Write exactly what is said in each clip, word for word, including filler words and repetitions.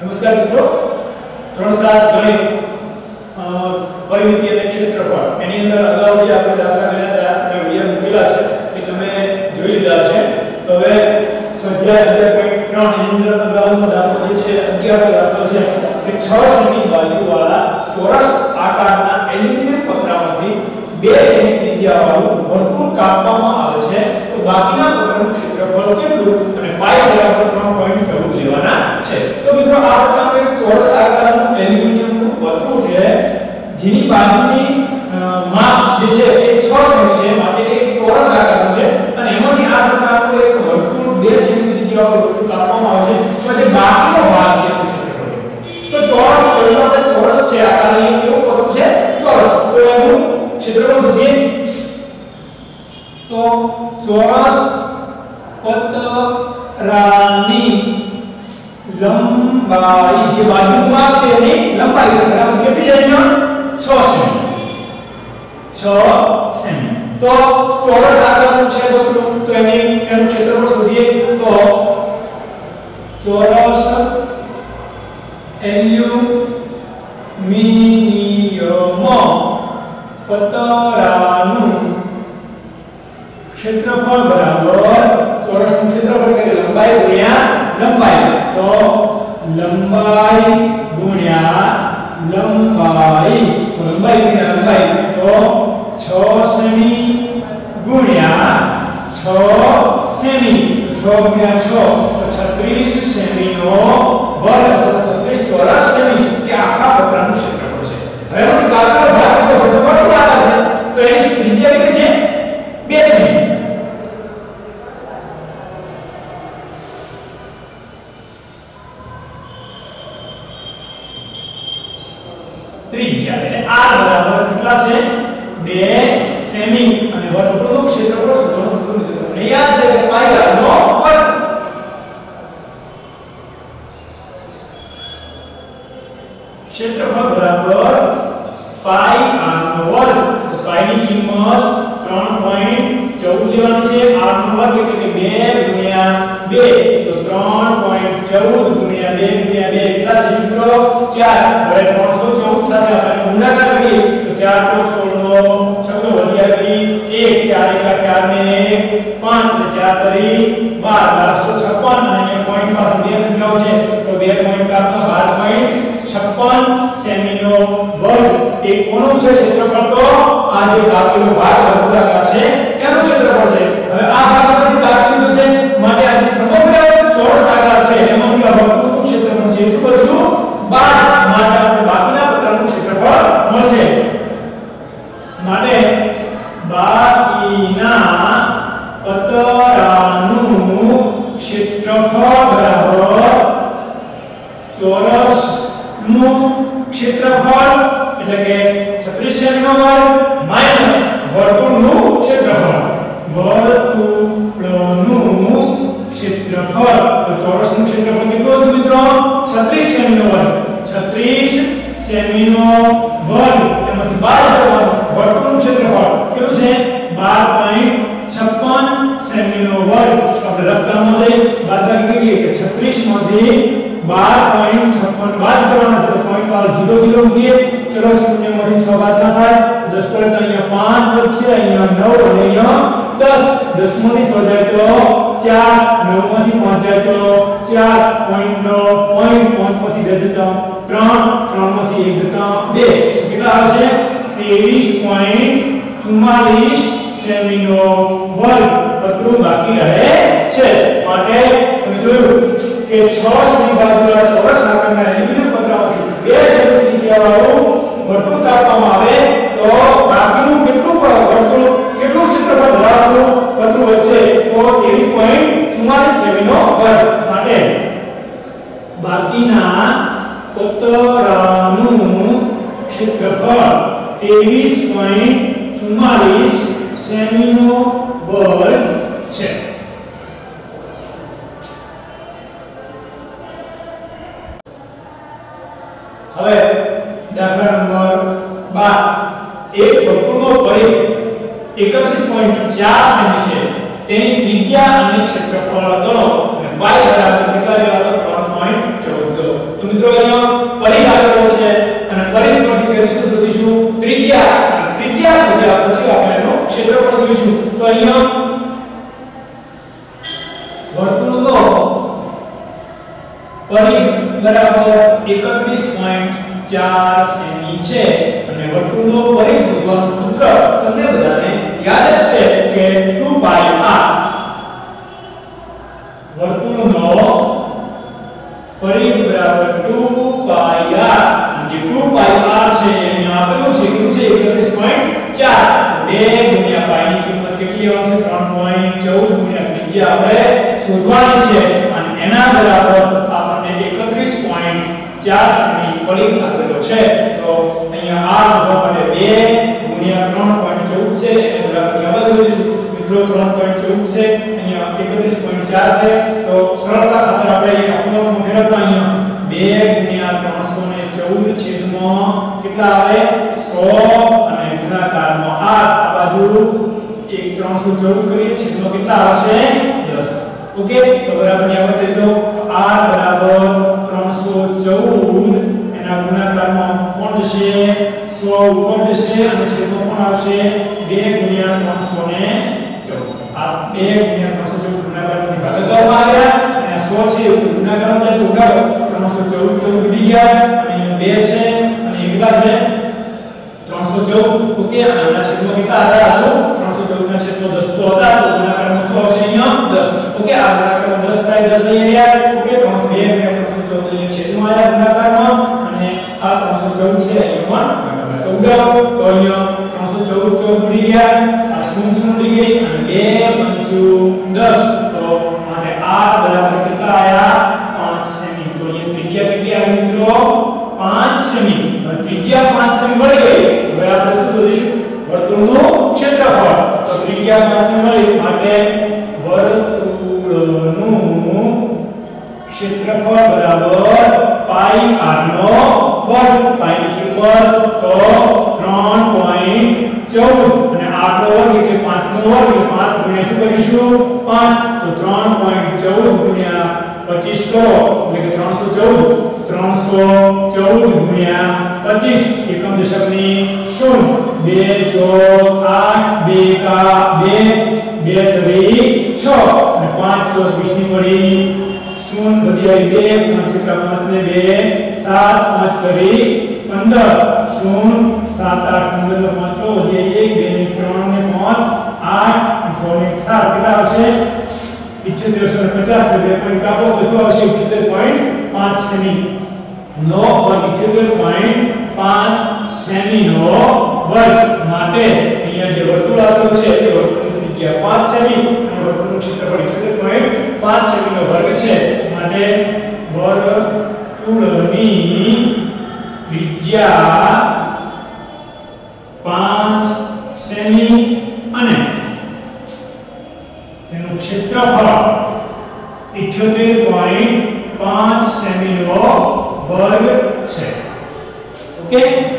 નમસ્કાર મિત્રો, ત્રણ સાત ગણિત પરિમિતિ અને ક્ષેત્રફળ એની અંદર અગાઉ જે આપણે દાખલા ગણ્યા હતા અને વિડિયો મૂકેલા છે એ તમે જોઈ લીધા છે. તો હવે સ્વાધ્યાય અગિયાર પોઈન્ટ ત્રણ એની અંદર અગાઉનો દાખલો જે છે અગિયારમો દાખલો છે કે છ સેમી બાજુવાળા ચોરસ આકારના એલ્યુમિનિયમ પતરામાંથી બે સેમી ત્રિજ્યાવાળું વર્તુળ કાપવામાં આવે છે. તો બાકીના પતરાનું ક્ષેત્રફળ કેટલું અને પાઈ બરાબર ત્રણ પોઈન્ટ ચૌદ લેવાના છે. તો મિત્રો આ પ્રકારનું એક ચોરસ આકારનું એલ્યુમિનિયમનું પતરું છે જેની બાજુની માપ જે છે એ છ સેમી છે, માટે એક ચોરસ આકારનું છે અને એમાંથી આ પ્રકારનું એક વર્તુળ બે સેમી ત્રિજ્યાવાળું વર્તુળ કાપવામાં આવે છે. એટલે બાકીનો ભાગ છે એનું ક્ષેત્રફળ. તો ચોરસ પહેલા તો ચોરસ છે આકાર અહીં કેવું પતરું છે ચોરસ. તો એનું ક્ષેત્રફળ શોધીએ. તો ચોરસ પતરાની લંબાઈ જે બાજુનો ભાગ છે એની લંબાઈ છે બરાબર કેટલી છે અહીંયા છ સેમી. છ સેમી. તો ચોરસ આકારનું છે પતરું, તો એની એનું ક્ષેત્રફળ શોધીએ. તો ચોરસ એલ્યુમિનિયમ પતરાનું ક્ષેત્રફળ બરાબર ચોરસનું ક્ષેત્રફળ એટલે લંબાઈ ગુણ્યા લંબાઈ. તો લંબાઈ ગુણ્યા લંબાઈ તો લંબાઈ ગુણ્યા લંબાઈ તો છ સેમી ગુણ્યા છ સેમી. તો છ ગુણ્યા છ તો છત્રીસ સેમીનો વર્ગ તો છત્રીસ ચોરસ સેમી એ આખા પતરાનું ક્ષેત્રફળ છે. હવે એમાંથી કાપેલો ભાગ કેટલો છે? વર્તુળ આકાર છે તો એની ત્રિજ્યા કેટલી છે? બે સેમી. ત્રિજ્યા એટલે r બરાબર કેટલા છે? બે સેમી. અને વર્તુળનું ક્ષેત્રફળ શોધવાનું સૂત્ર લીધું. તમને યાદ છે કે પાઈ r નો વર્ગ. ક્ષેત્રફળ બરાબર પાઈ r નો વર્ગ. તો પાઈ ની કિંમત ત્રણ પોઈન્ટ ચૌદ લેવાની છે. r નો વર્ગ એટલે કે બે ગુણ્યા બે તો ત્રણ પોઈન્ટ ચૌદ ગુણ્યા બે ગુણ્યા બે કેટલા છે મિત્રો? ચાર. હવે ત્રણસો ચૌદ સાથે આપણે ગુણાકાર કરીએ તો ચાર ચોક સોળ નો છગ્ગો વધી આવી એક, ચાર એકા ચાર ને પાંચ અને ચાર તરી બાર, બારસો છપ્પન. અને પોઈન્ટ પાસે બે સંખ્યાઓ છે તો બે પોઈન્ટ કાપતો બાર પોઈન્ટ છપ્પન સેમીનો વર્ગ. એ કોનું છે ક્ષેત્રફળ? તો આ જે કાપેલો ભાગ વર્તુળાકાર છે એનું ક્ષેત્રફળ છે. હવે આ ભાગમાંથી કાપી લીધો છે માટે આ જે સમગ્ર ચોરસ આકાર છે એમાંથી આ વર્તુળનું ક્ષેત્રફળ છે શું કરશું? બાર. માટે આપણે બાકીના પતરાનું ક્ષેત્રફળ મળશે. માટે બાકીના પતરાનું ક્ષેત્રફળ બરાબર ચોરસનું ક્ષેત્રફળ એટલે કે છત્રીસ સેમીનો વર્ગ માઈનસ વર્તુળનું ક્ષેત્રફળ. વર્તુળનું ક્ષેત્રફળ તો ચોરસનું ક્ષેત્રફળ કેટલું હતું મિત્રો? છત્રીસ સેમીનો વર્ગ. છત્રીસ સેમીનો વર્ગ એમાંથી બાર કરવાનું. વર્તુળનું ક્ષેત્રફળ કેટલું છે? બાર પોઈન્ટ છપ્પન સેમીનો વર્ગ. આપણે રકમમાં જઈ બાદબાકી કરીએ કે છત્રીસ માંથી બાર પોઈન્ટ છપ્પન બાદ કરવાના છે તો પોઈન્ટ પર ઝીરો ઝીરો મૂકીએ. ચલો શૂન્ય માંથી છ બાદ ના થાય. દસ પર તો અહીંયા પાંચ વધશે, અહીંયા નવ અને અહીંયા દસ. દસ માંથી છ જાય તો ચાર, નવ માંથી પાંચ જાય તો ચાર, પોઈન્ટ નવ, પોઈન્ટ પાંચ માંથી બે જતા ત્રણ, ત્રણ માંથી એક જતા બે. કેટલા આવશે? ત્રેવીસ પોઈન્ટ ચુમ્માલીસ સેમીનો વર્ગ પતરું બાકી રહે છે. માટે તમે જોયું કે છ સેમી બાજુવાળા ચોરસ આકારના એલ્યુમિનિયમ પતરામાંથી બે સેમી ત્રિજ્યાવાળું વર્તુળ કાપવામાં આવે તો બાકીનું કેટલું વર્તુળ કેટલું ક્ષેત્રફળ ધરાવતું પતરું વચ્ચે? તો ત્રેવીસ પોઈન્ટ ચુમ્માલીસ સેમીનો વર્ગ. માટે બાકીના પતરાનું ક્ષેત્રફળ ત્રેવીસ પોઈન્ટ ચુમ્માલીસ સેમીનો વર્ગ છે. હવે દાખલા નંબર બાર. એક વર્તુળનો પરિઘ એકત્રીસ પોઈન્ટ ચાર સેમી છે. તેની ત્રિજ્યા અને ક્ષેત્રફળ ગણો અને y બરાબર કેટલા લેવા? તો ત્રણ પોઈન્ટ ચૌદ. તો મિત્રો અહીંયા પરિઘ આપેલો છે અને પરિઘ પરથી પહેલા શું શોધીશું ત્રિજ્યા ત્રિજ્યા શોધ્યા પછી આપણે એનું ક્ષેત્રફળ જોઈશું તો અહીંયા વર્તુળનો પરિઘ બરાબર એકત્રીસ પોઈન્ટ ચાર સેમી છે અને વર્તુળનો પરિઘ શોધવાનું સૂત્ર તમને બધાને યાદ જ છે કે ટુ પાઈ આર વર્તુળનો પરિઘ બરાબર ટુ પાઈ આર જે ટુ પાઈ આર છે અહીંયા આપેલું છે કેટલું છે એકત્રીસ પોઈન્ટ ચાર બે ગુણ્યા પાઈ ની કિંમત કેટલી આવશે ત્રણ પોઈન્ટ ચૌદ ગુણ્યા ત્રિજ્યા આપણે શોધવાની છે અને એના બરાબર આપણને એકત્રીસ પોઈન્ટ ચાર સેમી પરિઘ આપેલો છે તો અહીંયા આ શોધવા માટે બે ગુણ્યા ત્રણ પોઈન્ટ ચૌદ છે એ બરાબર યાદ રાખીશું મિત્રો ત્રણ પોઈન્ટ ચૌદ છે અહીંયા એકત્રીસ પોઈન્ટ ચાર છે તો સરળતા ખાતર આપણે અહીંયા અપૂર્ણાંક મેળવતા અહીંયા બે ગુણ્યા ત્રણસો ચૌદ છેદમાં કેટલા આવે સો અને ગુણાકારમાં આઠ આ બાજુ એક ત્રણસો ચૌદ કરીએ છેદમાં કેટલા આવશે દસ ઓકે તો બરાબર યાદ દેજો r બરાબર ત્રણસો ચૌદ એના ગુણાકારમાં કોણ જશે સો ઉપર જશે અને છેદમાં કોણ આવશે બે ગુણ્યા ત્રણસો ચૌદ આ બે ગુણ્યા ત્રણસો ચૌદ ગુણાકારમાંથી ભાગાકારમાં આવ્યા અને સો છે ગુણાકારમાં જાય તો ઉડાડો ત્રણસો ચૌદ ચૌદ ઉડી ગયા અને બે છે અને કેટલા છે ત્રણસો ચૌદ ઓકે અને આના છેદમાં કેટલા હતા તો ત્રણસો ચૌદ ના છેદમાં દસ તો હતા તો ગુણાકારમાં શું આવશે અહીંયા દસ ઓકે આ ગુણાકારમાં દસ થાય દસ અહીંયા રહ્યા ઓકે ત્રણસો બે ગુણ્યા ત્રણસો ચૌદ અહીંયા છેદમાં આવ્યા ગુણાકારમાં અને આ ત્રણસો ચૌદ છે અહીંયા પણ તો ઉડાડો તો અહીંયા ત્રણસો ચૌદ ચૌદ ઉડી ગયા આ શૂન્ય શૂન્ય ઉડી ગઈ અને બે પંચુ દસ તો માટે r બરાબર કેટલા આયા પાંચ સેમી તો અહીંયા ત્રિજ્યા કેટલી આવી મિત્રો પાંચ સેમી ત્રિજ્યા પાંચ સેમી મળી ગઈ હવે આપણે શું શોધીશું વર્તુળનું ક્ષેત્રફળ તો ત્રિજ્યા પાંચ સેમી મળી માટે વર્તુળનું ક્ષેત્રફળ બરાબર પાઈ r નો વર્ગ પાઈ ની કિંમત તો ત્રણ પોઈન્ટ ચૌદ અને r નો વર્ગ એટલે પાંચ નો વર્ગ એટલે પાંચ ગુણ્યા શું કરીશું પાંચ તો ત્રણ પોઈન્ટ ચૌદ ગુણ્યા પચીસ કરો એટલે કે ત્રણસો ચૌદ ત્રણસો ચૌદ ગુણ્યા પચીસ એકમ દશકની શૂન્ય બે ચોક આઠ બે કા બે બે તરી છ અને પાંચ ચોક વીસ ની પડી શૂન્ય વધી આવી બે પાંચ એકા પાંચ ને બે સાત પાંચ તરી પંદર શૂન્ય સાત આઠ પંદર નો પાંચો વધી એક બે ને ત્રણ ને પાંચ આઠ સો ને સાત કેટલા આવશે ઇઠ્યોતેર સો પચાસ બે પોઈન્ટ કાપો તો શું આવશે ઇઠ્યોતેર પોઈન્ટ પાંચ સેમી નો વર્ગ ઇઠ્યોતેર પોઈન્ટ પાંચ સેમી નો વર્ગ માટે અહીંયા જે વર્તુળ આપેલું છે એ વર્તુળની ત્રિજ્યા પાંચ સેમી અને વર્તુળનું ક્ષેત્રફળ ઇઠ્યોતેર પોઈન્ટ પાંચ સેમી નો વર્ગ છે માટે વર્તુળની ત્રિજ્યા પાંચ સેમી અને તેનું ક્ષેત્રફળ ઇઠ્યોતેર પોઈન્ટ પાંચ સેમી નો વર્ગ છે ઓકે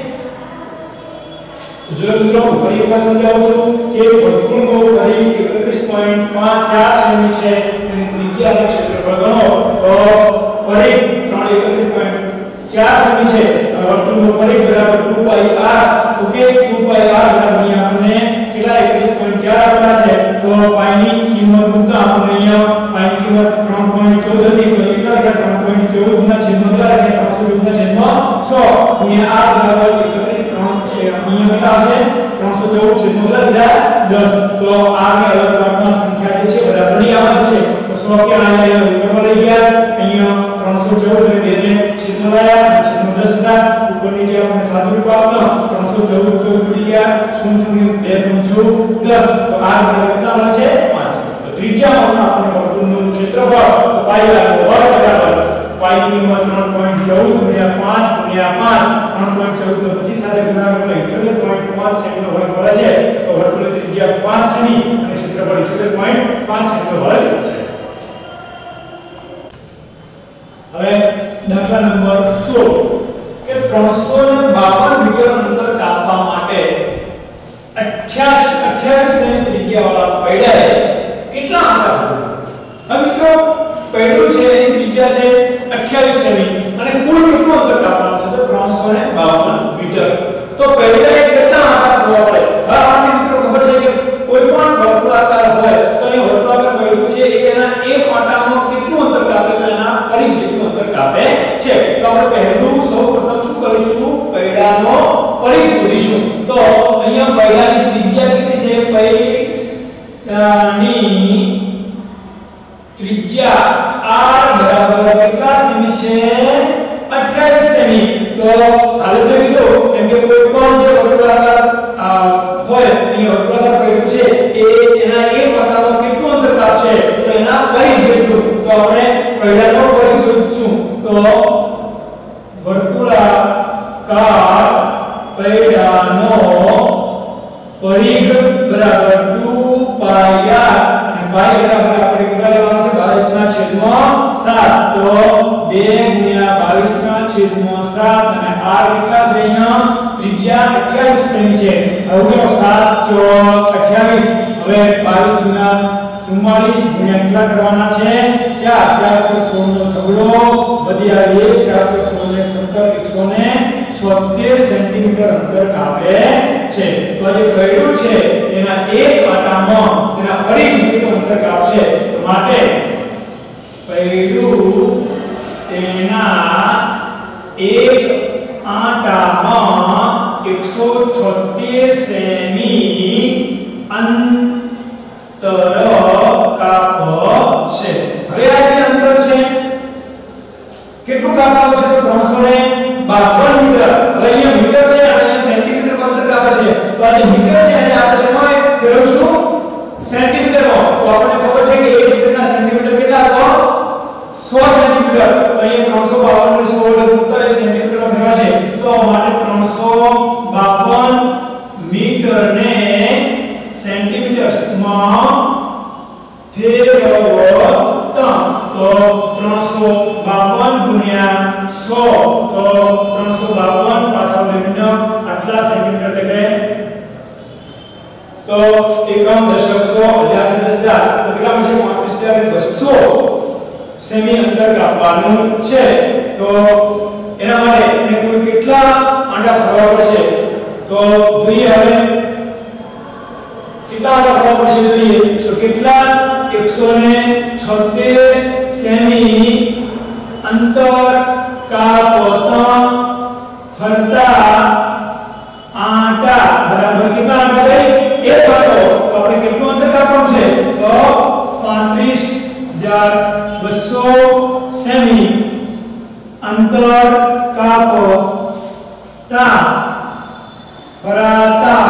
જો મિત્રો ફરી એકવાર સમજાવું છું કે વર્તુળનો પરિઘ એકત્રીસ પોઈન્ટ પાંચ ચાર સેમી છે તેની ત્રિજ્યા અને ક્ષેત્રફળ ગણો તો પરિઘ ત્રણ એકત્રીસ પોઈન્ટ ચાર સેમી છે વર્તુળનો પરિઘ બરાબર two pi R okay two pi R બરાબર અહીંયા આપણને કેટલા એકત્રીસ પોઈન્ટ ચાર આપેલા છે તો પાઈ ની કિંમત મૂકતા આપણને અહીંયા પાઈ ની કિંમત ત્રણ પોઈન્ટ ચૌદ હતી તો કેટલા લખ્યા ત્રણ પોઈન્ટ ચૌદ ના છેદમાં કેટલા લખ્યા ત્રણસો ચૌદ ના છેદમાં સો ગુણ્યા આર બરાબર એકત્રીસ અહીંયા કેટલા આવશે ત્રણસો ચૌદ છેદમાં કેટલા લીધા દસ તો આર ની અલગ પાડમાં સંખ્યા જે છે બરાબર ની આવશે છે તો સો કે અહીંયા ઉપરમાં લઈ ગયા અહીંયા ત્રણસો ચૌદ અને બે ને છેદમાં લાયા છેદમાં દસ હતા ઉપર નીચે આપણે સાદું રૂપ આપતા ત્રણસો ચૌદ ચૌદ ઉડી ગયા શૂન્ય શૂન્ય બે પંચુ દસ તો આર બરાબર કેટલા મળે છે પાંચ તો ત્રિજ્યામાં આપણે વર્તુળનું ક્ષેત્રફળ તો પાઈ આર નો વર્ગ બરાબર પાઈ ની કિંમત ત્રણ પોઈન્ટ ચૌદ ગુણ્યા પાંચ ગુણ્યા પાંચ ત્રણ પોઈન્ટ ચૌદ નો પચીસ સાથે ગુણાકાર એટલે ઇઠ્યોતેર પોઈન્ટ પાંચ સેમી નો વર્ગ મળે છે તો વર્તુળની ત્રિજ્યા પાંચ સેમી અને ક્ષેત્રફળ ઇઠ્યોતેર પોઈન્ટ પાંચ સેમી નો વર્ગ છે હવે દાખલા નંબર સોળ કે ત્રણસો બાવન મીટર અંતર કાપવા માટે અઠ્યાવીસ સેમી ત્રિજ્યાવાળા પૈડાએ કેટલા આંટા ભરવા હવે મિત્રો પૈડું છે એની ત્રિજ્યા છે અઠ્યાવીસ સેમી અને કુલ અંતર કાપે છે. તો આપણે પહેલું સૌપ્રથમ શું કરીશું, પૈડાનો પરિઘ શોધીશું. તો અહીંયા પૈડાની ત્રિજ્યા કેટલી છે, પૈડાની ત્રિજ્યા r બરાબર કેટલા સેમી છે, અઠ્યાવીસ સેમી. તો હાલ મેં કીધું એમ કે કોઈ પણ જે વર્તુળાકાર હોય એ વર્તુળાકાર પૈડું છે એ એના એક વાટામાં કેટલું અંતર કાપશે, તો એના પરિઘ જેટલું. તો આપણે પૈડાનો પરિઘ શોધીશું. તો વર્તુળાકાર પૈડાનો પરિઘ બરાબર two pi r, અને પાઈ બરાબર આપણે કેટલા લેવાનું છે, બાવીસ ના છેદમાં સાત. તો બે ગુણ્યા બાવીસ ના છેદમાં સાત, અને r કેટલા છે, અહીંયા ત્રિજ્યા અઠ્યાવીસ સેમી છે. હવે સાત ચોક અઠ્યાવીસ. હવે બાવીસ ગુણ્યા ચુમ્માલીસ ગુણ્યા કેટલા કરવાના છે, ચાર. ચાર ચોક સોળ નો છગડો વધી આવી એક, ચાર ચોક સોળ ને સત્તર, એકસો છોતેર સેન્ટીમીટર અંતર કાપે છે. તો જે પૈડું છે એના એક વાટામાં એના પરિઘ જેટલું અંતર કાપશે. તો માટે પૈડું તેના એક આંટામાં એકસો છોતેર સેમી અંતર કાપશે. હવે આ જે અંતર છે કેટલું કાપવાનું છે, તો ત્રણસો બાવન મીટર. હવે અહીંયા મીટર છે અને અહીંયા સેન્ટીમીટર માં અંતર કાપે છે. તો આ જે મીટર છે એને આપણે શેમાં ફેરવશું, સેન્ટીમીટરમાં. તો આપણને ખબર છે કે એક મીટરના સેન્ટીમીટર કેટલા, તો સો સેન્ટીમીટર. તો અહીંયા ત્રણસો બાવન ને સો વડે ગુણ કરે સેન્ટીમીટરમાં ફેરવાશે. તો માટે ત્રણસો બાવન મીટરને સેન્ટીમીટરમાં ફેરવતા. તો ત્રણસો બાવન ગુણ્યા સો, તો ત્રણસો બાવન પાછા બેનો આટલા સેન્ટીમીટર એટલે તો એકમ દશક સો હજાર ને દસ હજાર, તો કેટલા છે, પાંત્રીસ હજાર બસો સેમી અંતર કાપવાનું છે. તો એના માટે એને કુલ કેટલા આંટા ભરવા પડશે, તો જોઈએ. હવે કેટલા આંટા ભરવા પડશે જોઈએ. તો કેટલા, એકસો છોતેર સેમી અંતર કાપતા ફરતા આંટા બરાબર કેટલા આંટા થાય, એક આંટો. તો આપણે કેટલું અંતર કાપવાનું છે, તો પાંત્રીસ હજાર બસો સેમી અંતર કાપતા ફરતા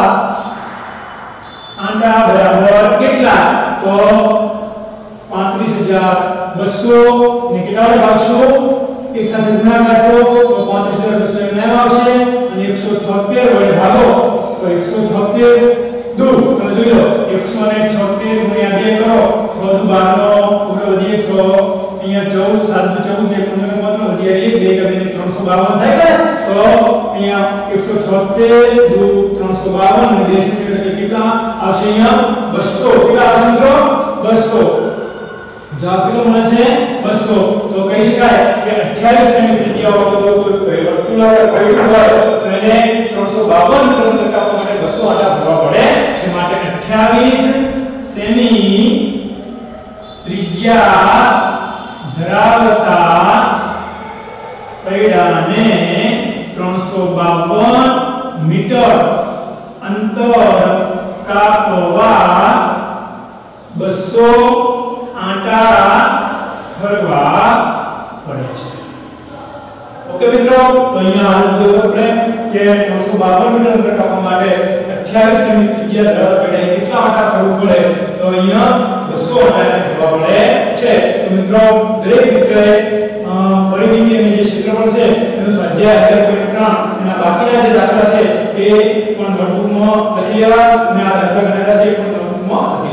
આંટા બરાબર કેટલા, તો પાંત્રીસ હજાર બસો ને કેટલા વડે ભાગશો, એક સાથે ગુણાકાર કરો તો પાંત્રીસ હજાર બસો એમ આવશે, અને એકસો છોતેર વડે ભાગો તો એકસો છોતેર દૂર. તમે જોઈ લો એકસો છોતેર ગુણ્યા બે કરો, છ દુ બાર નો ઉડો વધી છ, અહીંયા ચૌદ, સાત દુ ચૌદ, એક પંદર પંદર વધી એક, બે કે ત્રણસો બાવન થાય ને. તો અહીંયા એકસો છોતેર દુ ત્રણસો બાવન અને બે સેન્ટીમીટર કેટલા આવશે, અહીંયા બસો. કેટલા આવશે મિત્રો, બસો. જવાબ કેટલો મળે છે, બસો. તો કહી શકાય કે અઠ્યાવીસ સેમી ત્રિજ્યા વાળો કોઈ વર્તુળાકાર પૈડું હોય તો એને ત્રણસો બાવન મીટર અંતર કાપવા માટે બસો આંટા ભરવા પડે છે. માટે અઠ્યાવીસ સેમી ત્રિજ્યા ધરાવતા પૈડાને ત્રણસો બાવન મીટર અંતર કાપવા બસો આંટા ફરવા પડે છે. ઓકે મિત્રો, તો અહીંયા હાલ જોયું આપણે કે ત્રણસો બાવન મીટર અંતર કાપવા માટે અઠ્યાવીસ સેમી ત્રિજ્યા ધરાવતા પૈડાને કેટલા આંટા ફરવું પડે, તો અહીંયા બસો આંટા ફરવા પડે છે. તો મિત્રો દરેક મિત્રએ પરિમિતિ અને જે ક્ષેત્રફળ છે એનો સ્વાધ્યાય અગિયાર પોઈન્ટ ત્રણ એના બાકીના જે દાખલા છે એ પણ નોટબુકમાં લખી લેવા, અને આ દાખલા ગણેલા છે એ પણ નોટબુકમાં